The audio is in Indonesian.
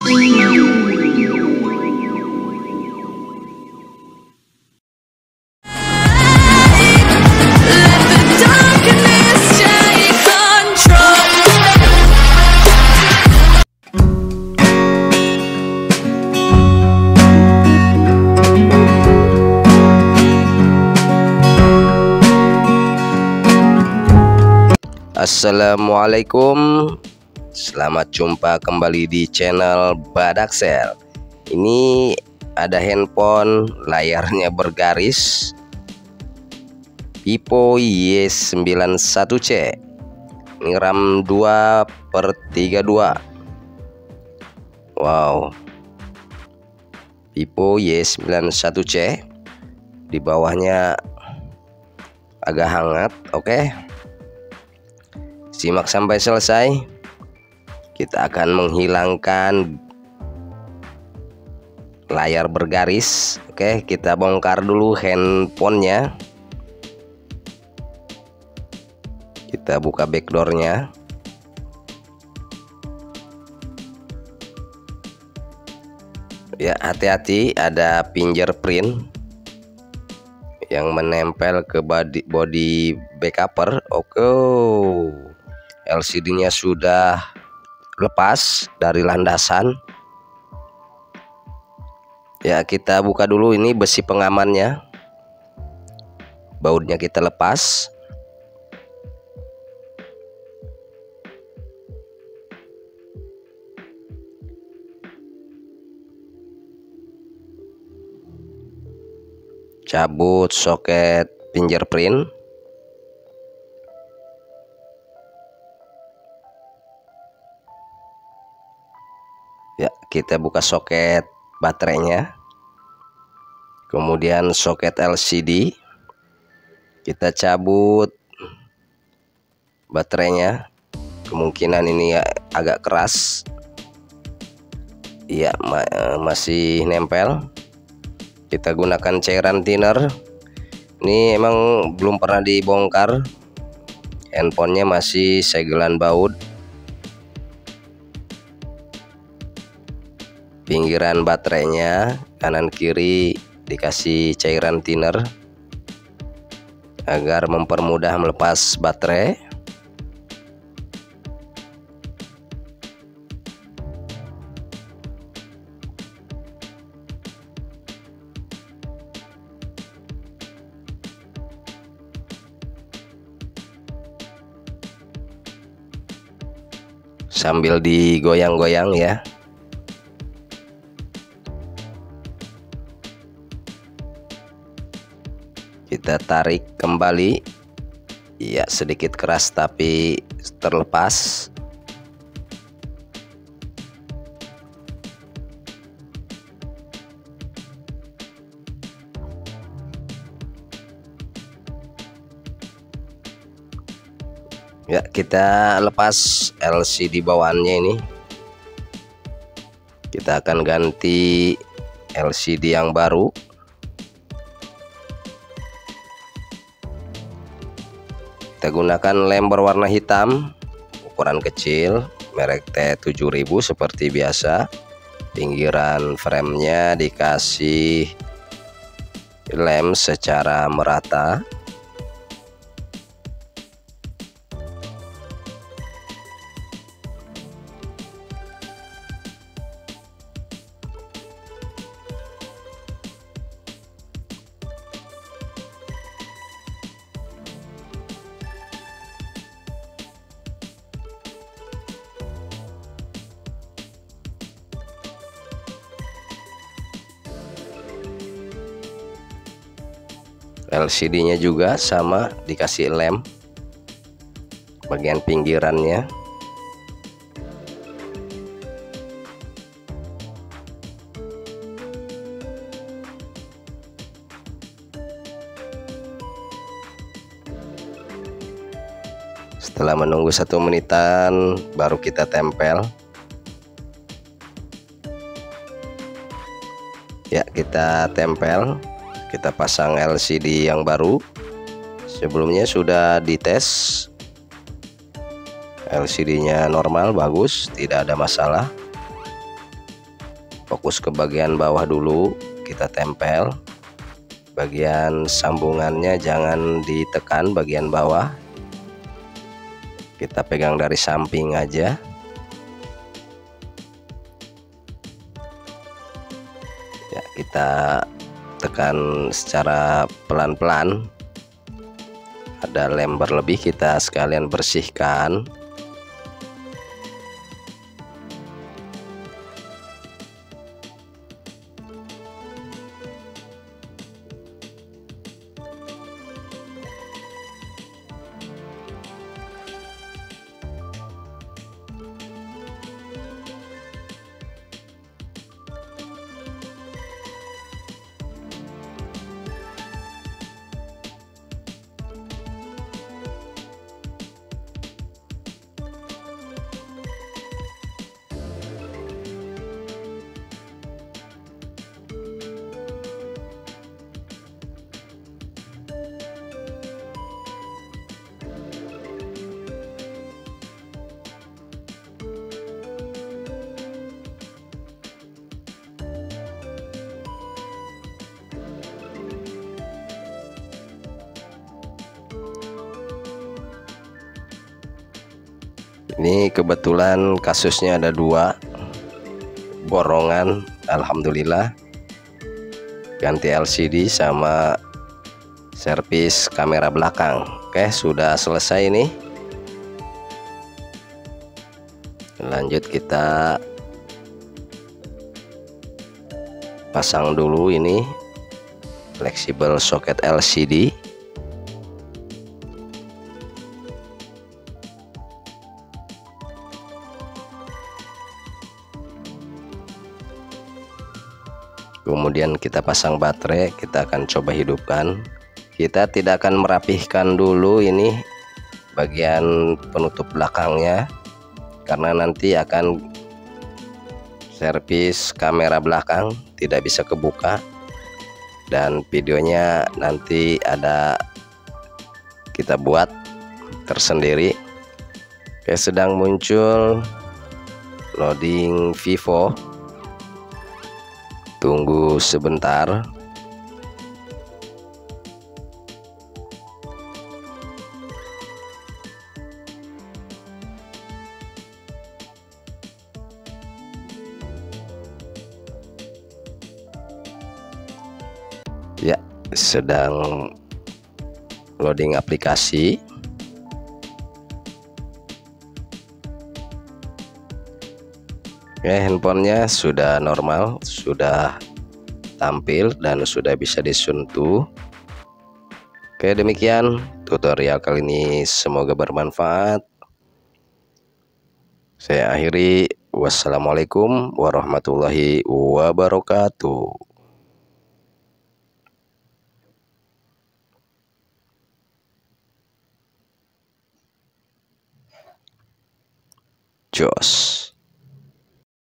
Assalamualaikum, selamat jumpa kembali di channel Badaksel. Ini ada handphone layarnya bergaris Vivo Y91C. Ini RAM 2/32. Wow, Vivo Y91C. Di bawahnya agak hangat. Oke, simak sampai selesai. Kita akan menghilangkan layar bergaris. Oke, kita bongkar dulu handphonenya. Kita buka backdoornya. Ya, hati-hati, ada fingerprint yang menempel ke body back cover. Oke, LCD-nya sudah lepas dari landasan. Ya, kita buka dulu ini besi pengamannya. Bautnya kita lepas. Cabut soket fingerprint. Ya, kita buka soket baterainya. Kemudian soket LCD. Kita cabut baterainya. Kemungkinan ini agak keras. Iya, masih nempel. Kita gunakan cairan thinner. Ini emang belum pernah dibongkar. Handphonenya masih segelan baut. Pinggiran baterainya kanan kiri dikasih cairan thinner agar mempermudah melepas baterai. Sambil digoyang-goyang ya. Kita tarik kembali. Ya, sedikit keras tapi terlepas. Ya, kita lepas LCD bawaannya ini. Kita akan ganti LCD yang baru. Kita gunakan lem berwarna hitam, ukuran kecil, merek T7000 seperti biasa. Pinggiran framenya dikasih lem secara merata. LCD-nya juga sama, dikasih lem bagian pinggirannya. Setelah menunggu 1 menitan baru kita tempel. Ya, kita tempel. Kita pasang LCD yang baru. Sebelumnya sudah dites, LCD-nya normal, bagus, tidak ada masalah. fokus ke bagian bawah dulu, kita tempel. Bagian sambungannya jangan ditekan bagian bawah, kita pegang dari samping aja. Ya, kita tekan secara pelan-pelan. Ada lem berlebih, kita sekalian bersihkan. Ini kebetulan kasusnya ada 2 borongan, alhamdulillah ganti LCD sama servis kamera belakang. Oke, sudah selesai ini. Lanjut kita pasang dulu ini fleksibel soket LCD. Kemudian kita pasang baterai, kita akan coba hidupkan. Kita tidak akan merapihkan dulu ini bagian penutup belakangnya, karena nanti akan servis kamera belakang, tidak bisa kebuka, dan videonya nanti ada kita buat tersendiri. Oke, sedang muncul loading Vivo, tunggu sebentar. Ya, sedang loading aplikasi. Oke, handphonenya sudah normal, sudah tampil dan sudah bisa disentuh. Oke, demikian tutorial kali ini, semoga bermanfaat. Saya akhiri, wassalamualaikum warahmatullahi wabarakatuh. Jos.